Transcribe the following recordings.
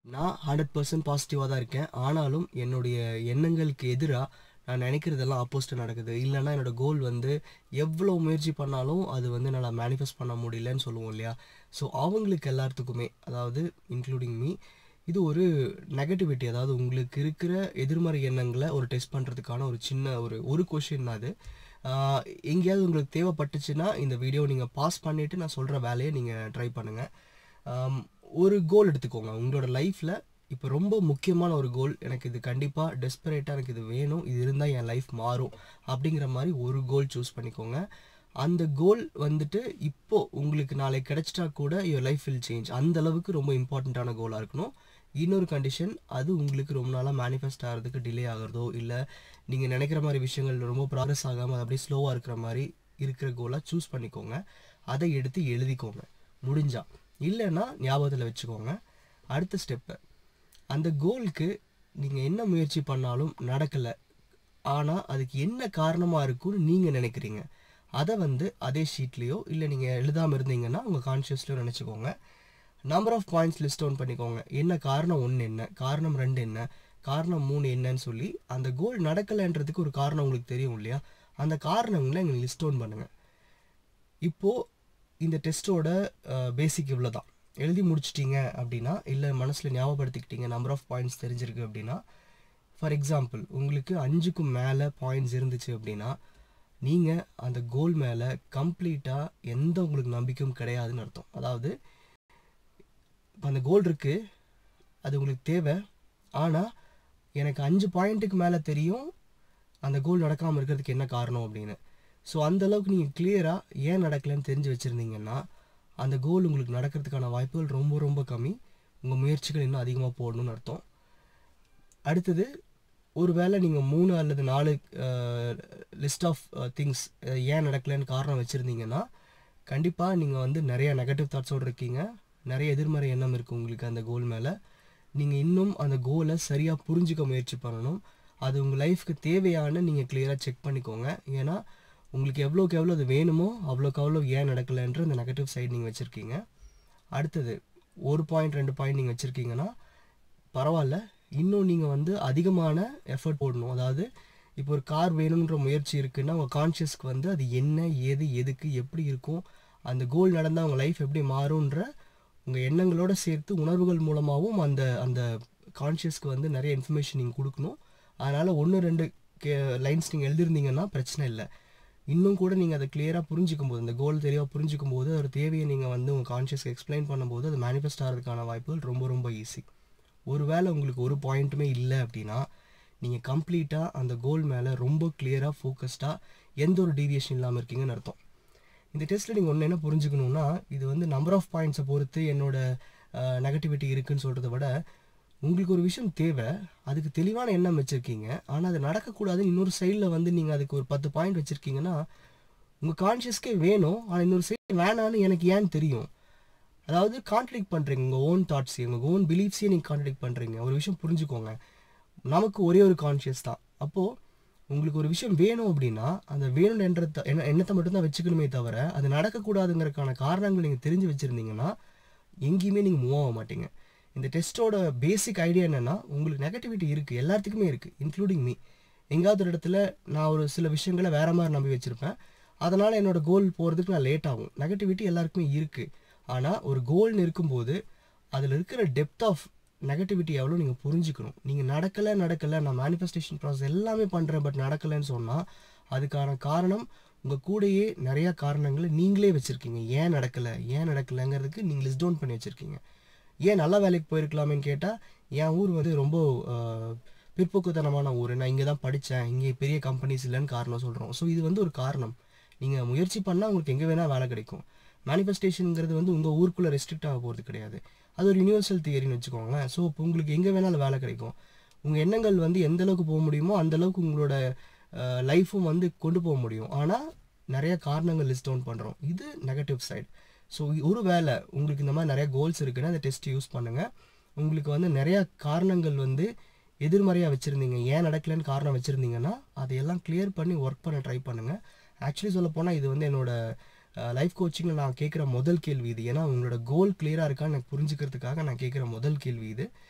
நான் 100% பாசிட்டிவா தான் இருக்கேன். ஆனாலும் என்னுடைய எண்ணங்களுக்கு எதிரா நான் நினைக்கிறதெல்லாம் ஆப்போசிட்டா நடக்குது. இல்லன்னா என்னோட கோல் வந்து எவ்வளோ முயற்சி பண்ணாலும் அது வந்து என்னால மேனிஃபெஸ்ட் பண்ண முடியலன்னு சொல்லுவோம் இல்லையா? ஸோ அவங்களுக்கு எல்லாத்துக்குமே அதாவது இன்க்ளூடிங் மீ இது ஒரு நெகட்டிவிட்டி. அதாவது உங்களுக்கு இருக்கிற எதிர்மறை எண்ணங்கள ஒரு டெஸ்ட் பண்றதுக்கான ஒரு சின்ன ஒரு கொஸ்டின் தான் அது. ஆ எங்கேயாவது உங்களுக்கு தேவைப்பட்டுச்சுன்னா இந்த வீடியோ நீங்க பாஸ் பண்ணிட்டு நான் சொல்ற வேலைய நீங்க ட்ரை பண்ணுங்க. ஆம், ஒரு கோல் எடுத்துக்கோங்க உங்களோட லைஃப்ல. இப்போ ரொம்ப முக்கியமான ஒரு கோல், எனக்கு இது கண்டிப்பாக டெஸ்பரேட்டாக எனக்கு இது வேணும், இது இருந்தால் என் லைஃப் மாறும் அப்படிங்கிற மாதிரி ஒரு கோல் சூஸ் பண்ணிக்கோங்க. அந்த கோல் வந்துட்டு இப்போ உங்களுக்கு நாளைக்கு கிடைச்சிட்டா கூட யுவர் லைஃப் வில் சேஞ்ச். அந்த அளவுக்கு ரொம்ப இம்பார்ட்டண்ட்டான கோலாக இருக்கணும். இன்னொரு கண்டிஷன், அது உங்களுக்கு ரொம்ப நாளாக மேனிஃபெஸ்ட் ஆகிறதுக்கு டிலே ஆகிறதோ இல்லை நீங்கள் நினைக்கிற மாதிரி விஷயங்கள் ரொம்ப ப்ராக்ரஸ் ஆகாமல் அது அப்படியே ஸ்லோவாக இருக்கிற மாதிரி இருக்கிற கோலாக சூஸ் பண்ணிக்கோங்க. அதை எடுத்து எழுதிக்கோங்க முடிஞ்சா. இல்லைன்னா ஞாபகத்தில் வச்சுக்கோங்க. அடுத்த ஸ்டெப்பு, அந்த கோலுக்கு நீங்கள் என்ன முயற்சி பண்ணாலும் நடக்கலை, ஆனால் அதுக்கு என்ன காரணமாக இருக்குன்னு நீங்கள் நினைக்கிறீங்க, அதை வந்து அதே ஷீட்லேயோ இல்லை நீங்கள் எழுதாமல் இருந்தீங்கன்னா உங்கள் கான்ஷியஸ்லையோ நினச்சிக்கோங்க. Number of points list down பண்ணிக்கோங்க. என்ன காரணம் 1 என்ன, காரணம் 2 என்ன, காரணம் 3 என்னன்னு சொல்லி அந்த கோல் நடக்கலைன்றதுக்கு ஒரு காரணம் உங்களுக்கு தெரியும் இல்லையா? அந்த காரணங்களை நீங்கள் லிஸ்ட் டவுன் பண்ணுங்கள். இப்போது இந்த டெஸ்ட்டோட பேசிக் இவ்வளோ தான். எழுதி முடிச்சிட்டிங்க அப்படின்னா, இல்லை மனசில் ஞாபகப்படுத்திக்கிட்டீங்க, நம்பர் ஆஃப் பாயிண்ட்ஸ் தெரிஞ்சிருக்கு அப்படின்னா, ஃபார் எக்ஸாம்பிள் உங்களுக்கு 5க்கும் மேலே பாயிண்ட்ஸ் இருந்துச்சு அப்படின்னா நீங்கள் அந்த கோல் மேலே கம்ப்ளீட்டாக எந்த உங்களுக்கு நம்பிக்கையும் கிடையாதுன்னு அர்த்தம். அதாவது இப்போ அந்த கோல் இருக்குது, அது உங்களுக்கு தேவை, ஆனால் எனக்கு 5 பாயிண்ட்டுக்கு மேலே தெரியும் அந்த கோல் நடக்காமல் இருக்கிறதுக்கு என்ன காரணம் அப்படின்னு. ஸோ அந்தளவுக்கு நீங்கள் கிளியராக ஏன் நடக்கலைன்னு தெரிஞ்சு வச்சுருந்தீங்கன்னா அந்த கோல் உங்களுக்கு நடக்கிறதுக்கான வாய்ப்புகள் ரொம்ப ரொம்ப கம்மி. உங்கள் முயற்சிகள் இன்னும் அதிகமாக போடணும்னு அர்த்தம். அடுத்தது, ஒரு வேளை நீங்கள் 3 அல்லது 4 லிஸ்ட் ஆஃப் திங்ஸ் ஏன் நடக்கலைன்னு காரணம் வச்சுருந்தீங்கன்னா கண்டிப்பாக நீங்கள் வந்து நிறைய நெகட்டிவ் தாட்ஸோடு இருக்கீங்க, நிறைய எதிர்மறை எண்ணம் இருக்குது உங்களுக்கு அந்த கோல் மேலே. நீங்கள் இன்னும் அந்த கோலை சரியாக புரிஞ்சுக்க முயற்சி பண்ணணும். அது உங்கள் லைஃப்க்கு தேவையான நீங்கள் கிளியராக செக் பண்ணிக்கோங்க. ஏன்னா உங்களுக்கு எவ்வளோக்கு எவ்வளோ அது வேணுமோ அவ்வளோக்கு அவ்வளோ ஏன் நடக்கலைன்ற அந்த நெகட்டிவ் சைடு நீங்கள் வச்சுருக்கீங்க. அடுத்தது, 1 பாயிண்ட் 2 பாயிண்ட் நீங்கள் வச்சுருக்கீங்கன்னா பரவாயில்ல, இன்னும் நீங்கள் வந்து அதிகமான எஃபர்ட் போடணும். அதாவது இப்போ ஒரு கார் வேணுன்ற முயற்சி இருக்குன்னா உங்கள் கான்ஷியஸ்க்கு வந்து அது என்ன, ஏது, எதுக்கு, எப்படி இருக்கும், அந்த கோல் நடந்தால் உங்கள் லைஃப் எப்படி மாறுன்ற உங்கள் எண்ணங்களோடு சேர்த்து உணர்வுகள் மூலமாகவும் அந்த அந்த கான்ஷியஸ்க்கு வந்து நிறைய இன்ஃபர்மேஷன் நீங்கள் கொடுக்கணும். அதனால் 1 2 லைன்ஸ் நீங்கள் எழுதிருந்தீங்கன்னா பிரச்சனை இல்லை. இன்னும் கூட நீங்கள் அதை கிளியராக புரிஞ்சிக்கும் போது, இந்த கோல் தெளிவாக புரிஞ்சிக்கும் போது ஒரு தேவையை நீங்கள் வந்து உங்கள் கான்ஷியஸ்க்கு எக்ஸ்பிளைன் பண்ணும்போது அது மேனிஃபெஸ்ட் ஆகிறதுக்கான வாய்ப்புகள் ரொம்ப ரொம்ப ஈஸி. ஒருவேளை உங்களுக்கு ஒரு பாயிண்ட்டுமே இல்லை அப்படின்னா நீங்கள் கம்ப்ளீட்டாக அந்த கோல் மேலே ரொம்ப கிளியராக ஃபோக்கஸ்டாக எந்த ஒரு டீவியேஷன் இல்லாமல் இருக்கீங்கன்னு அர்த்தம். இந்த டெஸ்ட்டில் நீங்கள் ஒன்று என்ன புரிஞ்சுக்கணுன்னா, இது வந்து நம்பர் ஆஃப் பாயிண்ட்ஸை பொறுத்து என்னோட நெகட்டிவிட்டி இருக்குதுன்னு சொல்கிறத விட, உங்களுக்கு ஒரு விஷயம் தேவை, அதுக்கு தெளிவான எண்ணம் வச்சுருக்கீங்க, ஆனால் அது நடக்கக்கூடாதுன்னு இன்னொரு சைடில் வந்து நீங்கள் அதுக்கு ஒரு 10 பாயிண்ட் வச்சுருக்கீங்கன்னா உங்கள் கான்ஷியஸ்க்கே வேணும், ஆனால் இன்னொரு சைடு வேணான்னு எனக்கு ஏன்னு தெரியும். அதாவது கான்ட்ராடிக்ட் பண்ணுறீங்க, உங்கள் ஓன் தாட்ஸையும் உங்கள் ஓன் பிலீஃப்ஸையும் நீங்கள் கான்ட்ராடிக்ட் பண்ணுறீங்க. ஒரு விஷயம் புரிஞ்சுக்கோங்க, நமக்கு ஒரே ஒரு கான்ஷியஸ் தான். அப்போது உங்களுக்கு ஒரு விஷயம் வேணும் அப்படின்னா அந்த வேணும் என்ற எண்ணத்தை மட்டும்தான் வச்சுக்கணுமே தவிர அது நடக்கக்கூடாதுங்கிறதுக்கான காரணங்கள் நீங்கள் தெரிஞ்சு வச்சுருந்தீங்கன்னா எங்கேயுமே நீங்கள் மூவ் ஆக மாட்டீங்க. இந்த டெஸ்ட்டோட பேசிக் ஐடியா என்னென்னா, உங்களுக்கு நெகட்டிவிட்டி இருக்குது, எல்லாத்துக்குமே இருக்குது, இன்க்ளூடிங் மீ. எங்கேயாவது ஒரு இடத்துல நான் ஒரு சில விஷயங்களை வேறு மாதிரி நம்பி வச்சுருப்பேன், அதனால் என்னோடய கோல் போகிறதுக்கு நான் லேட் ஆகும். நெகட்டிவிட்டி எல்லாருக்குமே இருக்குது. ஆனால் ஒரு கோல்னு இருக்கும்போது அதில் இருக்கிற டெப்த் ஆஃப் நெகட்டிவிட்டி எவ்வளோ நீங்கள் புரிஞ்சுக்கணும். நீங்கள் நடக்கலை நான் மேனிஃபெஸ்டேஷன் ப்ராசஸ் எல்லாமே பண்ணுறேன் பட் நடக்கலைன்னு சொன்னால் அதுக்கான காரணம் உங்கள் கூடயே நிறையா காரணங்களை நீங்களே வச்சுருக்கீங்க. ஏன் நடக்கலைங்கிறதுக்கு நீங்கள் லிஸ்ட் டவுன் பண்ணி வச்சுருக்கீங்க. ஏன் நல்ல வேலைக்கு போயிருக்கலாமேன்னு கேட்டால், என் ஊர் வந்து ரொம்ப பிற்போக்குத்தனமான ஊர், நான் இங்கே தான் படித்தேன், இங்கே பெரிய கம்பெனிஸ் இல்லைன்னு காரணம் சொல்கிறோம். ஸோ இது வந்து ஒரு காரணம். நீங்கள் முயற்சி பண்ணால் உங்களுக்கு எங்கே வேணால் வேலை கிடைக்கும். மேனிஃபெஸ்டேஷனுங்கிறது வந்து உங்கள் ஊருக்குள்ளே ரெஸ்ட்ரிக்ட் ஆக போகிறது கிடையாது, அது ஒரு யூனிவர்சல் தியரின்னு வச்சுக்கோங்களேன். ஸோ இப்போ உங்களுக்கு எங்கே வேணாலும் வேலை கிடைக்கும். உங்கள் எண்ணங்கள் வந்து எந்த அளவுக்கு போக முடியுமோ அந்தளவுக்கு உங்களோட லைஃப்பும் வந்து கொண்டு போக முடியும். ஆனால் நிறைய காரணங்கள் லிஸ்ட் டவுன் பண்ணுறோம், இது நெகட்டிவ் சைடு. ஸோ ஒரு வேளை உங்களுக்கு இந்த மாதிரி நிறைய கோல்ஸ் இருக்குன்னா அந்த டெஸ்ட் யூஸ் பண்ணுங்கள். உங்களுக்கு வந்து நிறையா காரணங்கள் வந்து எதிர்மறையாக வச்சுருந்தீங்க, ஏன் நடக்கலைன்னு காரணம் வச்சுருந்தீங்கன்னா அதையெல்லாம் கிளியர் பண்ணி ஒர்க் பண்ண ட்ரை பண்ணுங்கள். ஆக்சுவலி சொல்லப்போனால் இது வந்து என்னோடய லைஃப் கோச்சிங்கில் நான் கேட்குற முதல் கேள்வி இது. ஏன்னா உங்களோட கோல் கிளியராக இருக்கான்னு எனக்கு புரிஞ்சுக்கிறதுக்காக நான் கேட்குற முதல் கேள்வி இது.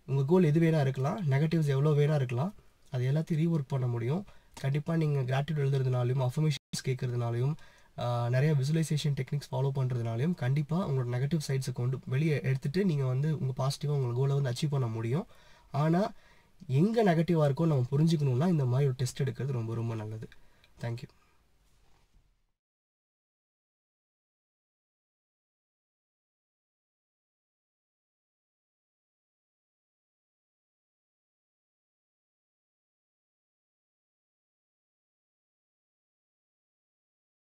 உங்கள் கோல் எது வேணா இருக்கலாம், நெகட்டிவ்ஸ் எவ்வளோ வேணா இருக்கலாம், அது எல்லாத்தையும் ரீஒர்க் பண்ண முடியும். கண்டிப்பாக நீங்கள் கிராட்டியூட் எழுதுறதுனாலையும் அஃபர்மேஷன்ஸ் கேட்கறதுனாலையும் நிறைய விசுவலைசேஷன் டெக்னிக்ஸ் ஃபாலோ பண்ணுறதுனாலையும் கண்டிப்பாக உங்களோட நெகட்டிவ் சைட்ஸை கொண்டு வெளியே எடுத்துகிட்டு நீங்கள் வந்து உங்கள் பாசிட்டிவாக உங்கள் கோலை வந்து அச்சீவ் பண்ண முடியும். ஆனால் எங்கே நெகட்டிவாக இருக்கோ நம்ம புரிஞ்சுக்கணுன்னா இந்த மாதிரி ஒரு டெஸ்ட் எடுக்கிறது ரொம்ப ரொம்ப நல்லது. தேங்க்யூ.